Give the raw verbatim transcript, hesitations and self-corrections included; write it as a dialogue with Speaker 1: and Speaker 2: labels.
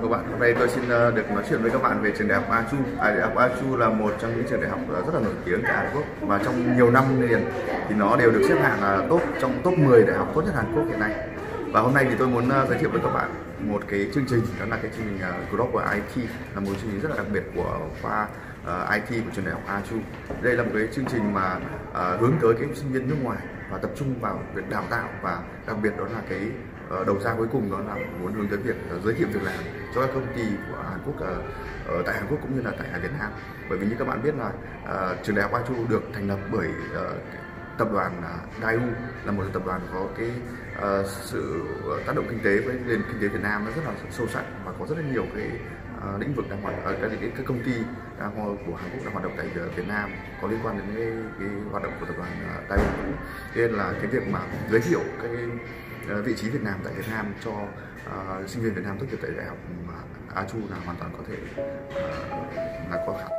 Speaker 1: các bạn. Hôm nay tôi xin được nói chuyện với các bạn về trường đại học A Chu. À, đại học A Chu là một trong những trường đại học rất là nổi tiếng tại Hàn Quốc và trong nhiều năm liền thì nó đều được xếp hạng top trong top mười đại học tốt nhất Hàn Quốc hiện nay. Và hôm nay thì tôi muốn giới thiệu với các bạn một cái chương trình, đó là cái chương trình Global i tê, là một chương trình rất là đặc biệt của khoa uh, i tê của trường đại học A Chu. Đây là một cái chương trình mà uh, hướng tới cái sinh viên nước ngoài và tập trung vào việc đào tạo, và đặc biệt đó là cái uh, đầu ra cuối cùng đó là muốn hướng tới việc uh, giới thiệu việc làm cho các công ty của Hàn Quốc uh, ở tại Hàn Quốc cũng như là tại Việt Nam. Bởi vì như các bạn biết là uh, trường đại học A Chu được thành lập bởi uh, tập đoàn uh, Daewoo, là một tập đoàn có cái uh, sự tác động kinh tế với nền kinh tế Việt Nam nó rất là sâu sắc và có rất là nhiều cái uh, lĩnh vực đang hoạt ở uh, cái, cái công ty đang của Hàn Quốc đang hoạt động tại Việt Nam có liên quan đến cái, cái hoạt động của tập đoàn uh, Daewoo. Nên là cái việc mà giới thiệu cái uh, vị trí Việt Nam tại Việt Nam cho uh, sinh viên Việt Nam tốt nghiệp tại đại học A Chu là hoàn toàn có thể uh, là có khả